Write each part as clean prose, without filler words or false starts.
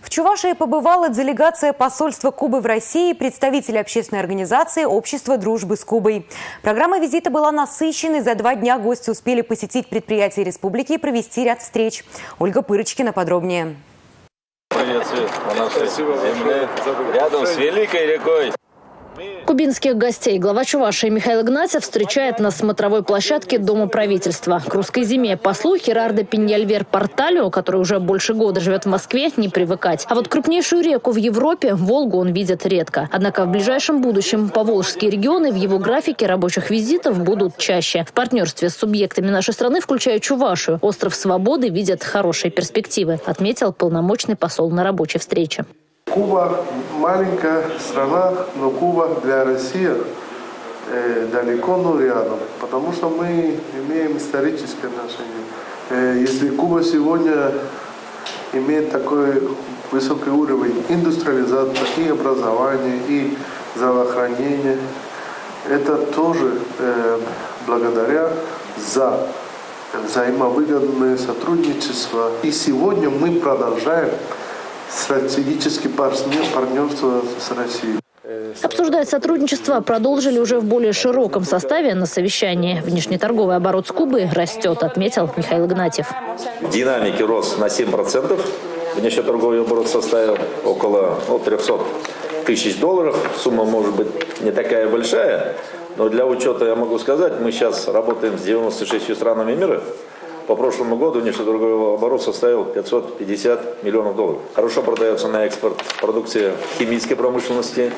В Чувашии побывала делегация посольства Кубы в России, представители общественной организации «Общество дружбы с Кубой». Программа визита была насыщенной. За 2 дня гости успели посетить предприятия республики и провести ряд встреч. Ольга Пырочкина подробнее. Приветствую на нашей земле, рядом с великой рекой. Кубинских гостей глава Чувашии Михаил Игнатьев встречает на смотровой площадке Дома правительства. К русской зиме послу Херардо Пиньяльвер Порталио, который уже больше года живет в Москве, не привыкать. А вот крупнейшую реку в Европе, Волгу, он видит редко. Однако в ближайшем будущем поволжские регионы в его графике рабочих визитов будут чаще. В партнерстве с субъектами нашей страны, включая Чувашию, остров Свободы видит хорошие перспективы, отметил полномочный посол на рабочей встрече. Куба маленькая страна, но Куба для России далеко, но рядом, потому что мы имеем историческое отношение. Если Куба сегодня имеет такой высокий уровень индустриализации и образования, и здравоохранения, это тоже благодаря за взаимовыгодное сотрудничество. И сегодня мы продолжаем стратегическое партнерство с Россией. Обсуждать сотрудничество продолжили уже в более широком составе на совещании. Внешнеторговый оборот с Кубы растет, отметил Михаил Игнатьев. В динамике рост на 7%. Внешнеторговый оборот составил около 300 тысяч долларов. Сумма может быть не такая большая, но для учета я могу сказать, мы сейчас работаем с 96 странами мира. По прошлому году внешнеторговый оборот составил 550 миллионов долларов. Хорошо продается на экспорт продукция химической промышленности,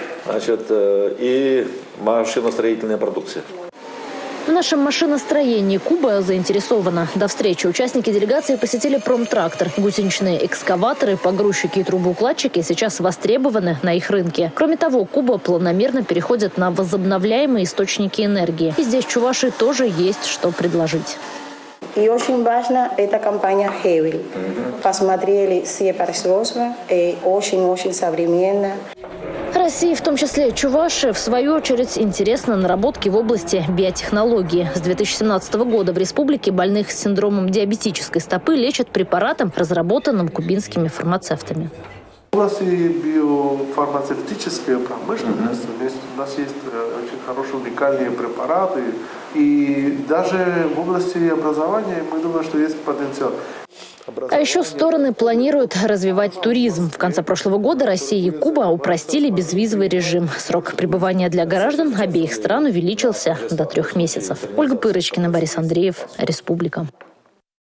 и машиностроительная продукция. В нашем машиностроении Куба заинтересована. До встречи участники делегации посетили промтрактор. Гусеничные экскаваторы, погрузчики и трубоукладчики сейчас востребованы на их рынке. Кроме того, Куба планомерно переходит на возобновляемые источники энергии. И здесь Чувашии тоже есть что предложить. И очень важно, эта компания Хевиль. Посмотрели все производства, и очень-очень современно. России, в том числе Чувашии, в свою очередь, интересны наработки в области биотехнологии. С 2017 года в республике больных с синдромом диабетической стопы лечат препаратом, разработанным кубинскими фармацевтами. В области биофармацевтической промышленности у нас есть очень хорошие уникальные препараты. И даже в области образования мы думаем, что есть потенциал. А еще стороны планируют развивать туризм. В конце прошлого года Россия и Куба упростили безвизовый режим. Срок пребывания для граждан обеих стран увеличился до 3 месяцев. Ольга Пырочкина, Борис Андреев, Республика.